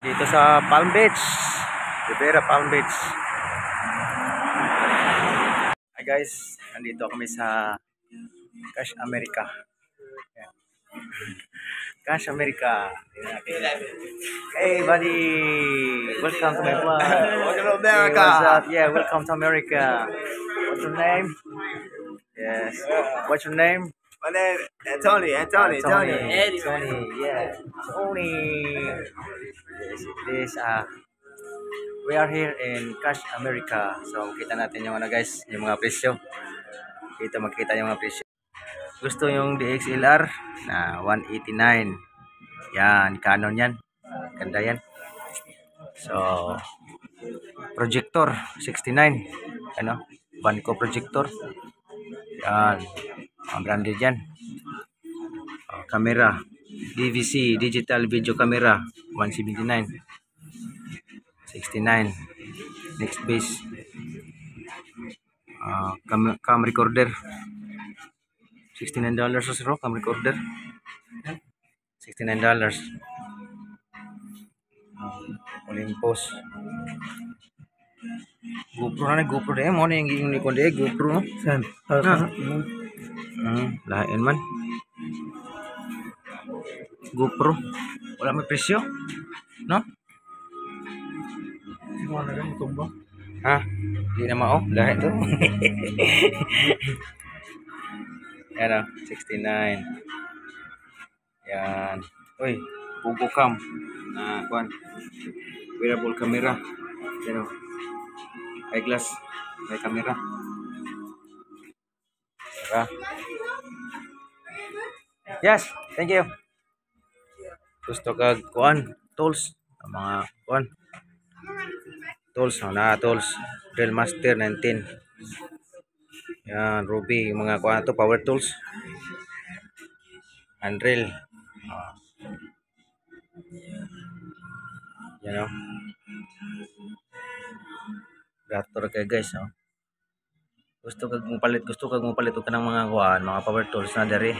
Dito sa Palm Beach, Rivera Palm Beach. Hi guys, nandito kami sa Cash America. Cash America. Hey buddy, welcome to my vlog. Welcome to Hey, America. what's up? Yeah, welcome to America. What's your name? Yes. What's your name? My name is Tony. Tony. Tony. Tony. Yeah. Tony. This we are here in Cash America. So kita natin yung guys, yung mga presyo. Dito makita yung mga presyo. Gusto yung DXLR na 189. Yan, Canon yan. Ganda yan. So projector 69. Ano? Banco projector. Yan. Ang branded yan. Camera DVC, digital video camera 179. 69. Next base. Cam recorder $69 or cam recorder $69. Olympus GoPro deh mo na yung giing ni ko deh GoPro no san lain man GoPro wala may presyo no ha di na mao lahat to yan 69 yan uy Pogo Cam na kuan wearable camera yan eyeglass may camera diba? Yes, thank you. Gusto kag kuan tools mga kuan tools na tools Drill Master 19 yan Ruby yung mga kuan to power tools and drill yan Raptor kay guys gusto kag mo palit og kanang mga kuan mga power tools na diri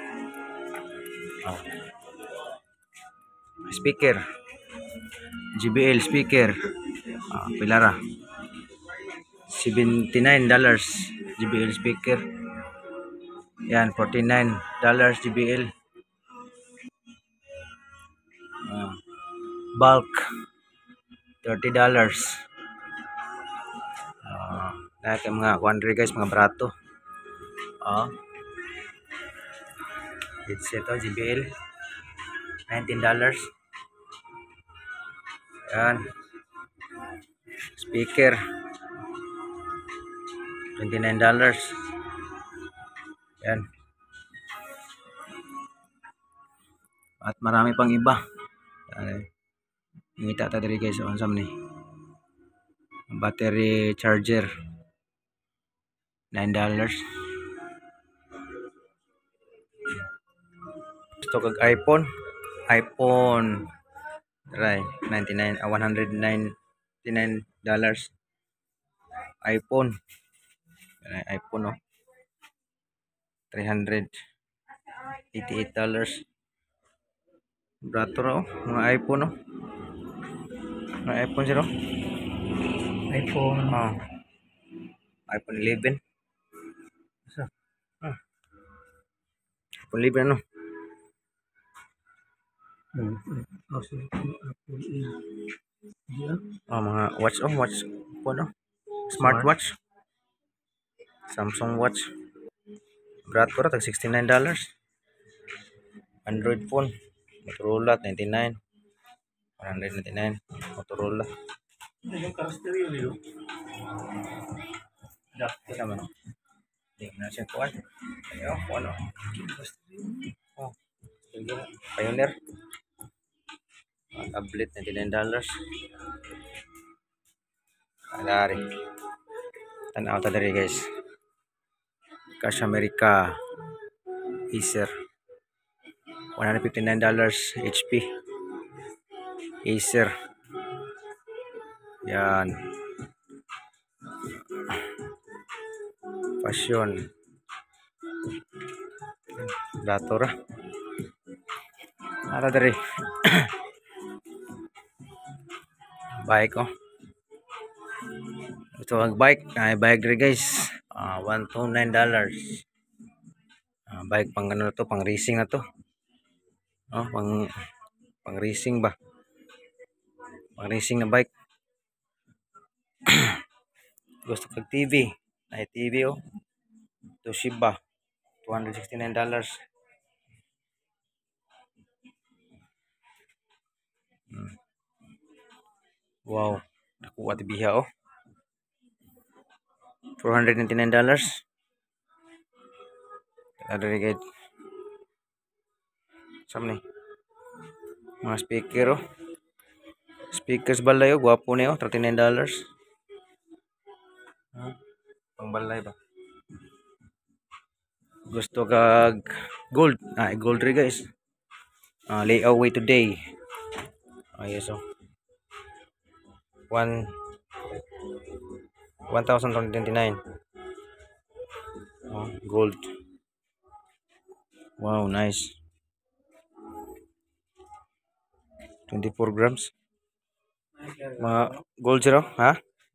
speaker JBL speaker pilara $79 JBL speaker yan $49 JBL bulk $30 lahat yung mga quandary guys mga brato headset JBL $19 yan speaker $29 yan at marami pang iba ngita ta diri guys unsam ni battery charger $9 gusto kag iPhone right $199 iPhone no $388 brato mga iPhone no mga iPhone zero iPhone 11 iPhone 11 ano mga watch phone smartwatch Samsung watch brato ra tag $69 Android phone Motorola 99 199 Motorola sama no tingnan siya kuan ayo ano Pioneer tablet $99 alari tanaw ta diri guys Cash America Acer $159 HP Acer yan Passion Datora ada dari Bike oh. Ito ang bike. Ay bike diri guys. $129. Bike pang ano na to, pang racing na to. Oh, pang racing ba? Pang racing na bike. Gusto kag TV. Ay TV oh. Toshiba. $269. Wow. Nakuha ti biha oh. $499. Ada rin guys. Sam ni. Mga speaker oh. Speakers balay oh. Gwapo ni oh. $39. Pang balay ba? Gusto kag gold. Gold rin guys. Layaway today. Yes oh. 1,229. Gold. Wow, nice. 24 grams. Mga gold zero, ha?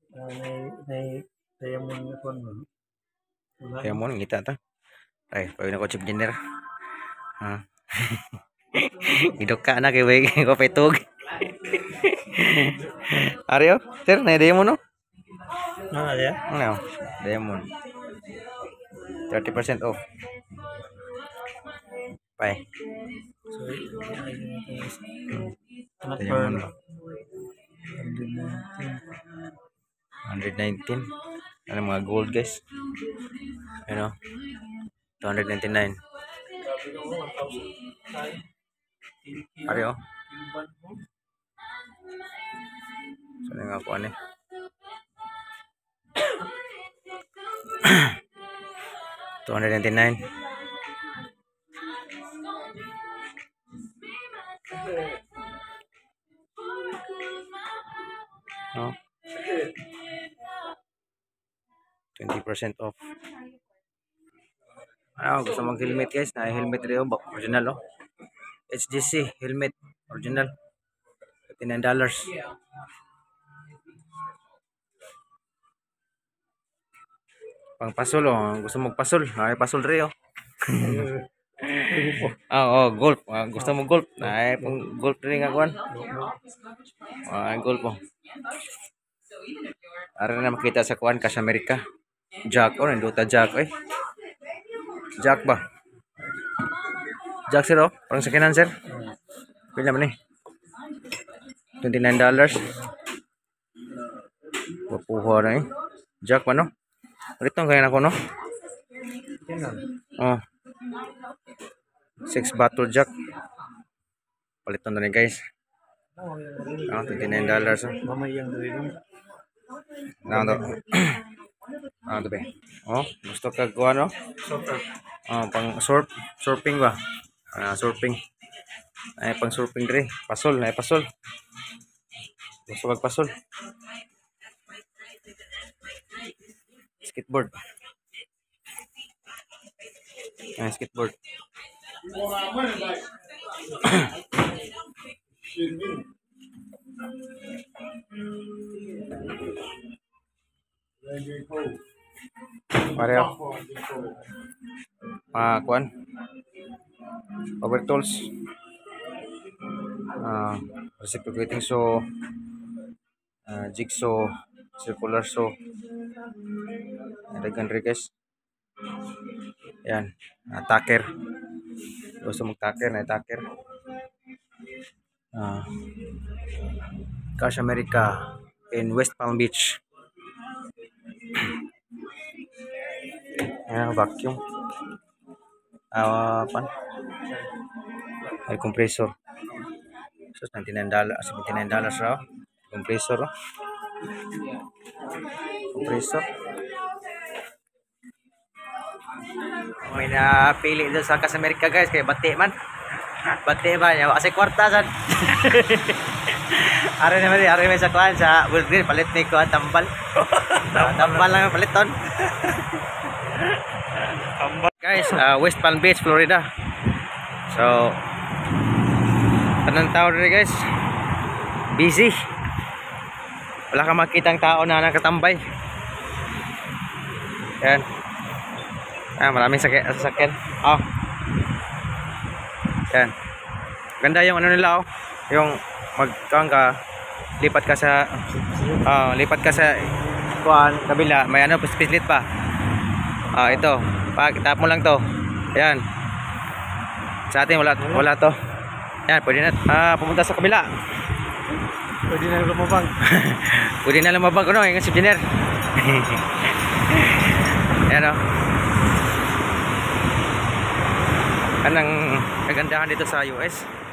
Diamond kita ta. Ay, pwede na ko chip dinner. Ha. Idok ka na kay way ko petog. Aryo, sir, na diamond no? Ada. No, diamond. 30% off. Bye. Diamond. 119. Ano mga gold guys? Ano? 299. Aryo. Saan nga ako ano? 299. No? 20% off. Gusto mong helmet guys? Helmet rin oh, original oh. HGC helmet original. $59. Pang pasol oh. Gusto mong pasol? Pasol rin oh. Golf. Gusto mo golf? Pang golf rin nga kuan. Golf oh. Ara na makita sa kuan Cash America. Jack oh, nandota Jack eh. Jack ba? Jack sir oh. Parang sakinan sir. Pila man eh. $29. Papuha na eh. Jack ba no? Ritong kaya na ko no? Oh. 6 bottle jack. Paliton na ni guys. $29 oh. Mamayang dali. Ito ba? Oh, gusto ka kuha no? Pang surfing ba? Surfing. Pang surfing dre. Pasol, pasol. Gusto kag pasol. Skateboard. Skateboard. Pareho. Kuan. Power tools. Reciprocating saw. Jigsaw. Circular saw. Dagan rin guys. Yan. Tacker. Gusto mong tacker na tacker. Cash America in West Palm Beach. Vacuum. Ay compressor. So $99 raw. Compressor. Compressor. May napili doon sa Cash America guys kay bati man. Bati ba niya kasi kwarta sad. Are naman sa kuan sa World Green palit ni ko tambal. Tambal lang paliton. Guys, West Palm Beach, Florida. So tanang tao rin guys. Busy. Wala kang makitang tao na nakatambay. Yan. Maraming sasakyan. Oh. Yan. Ganda yung ano nila, oh. Yung magkang ka lipat ka sa kabila, may ano, split pa. Ito. Tap mo lang to. Yan. Sa atin wala to. Yan, pwede na pumunta sa kabila. Pwede na lumabang. Pwede na lumabang kuno, yung si Jenner. Yan, oh. Anong kagandahan dito sa US.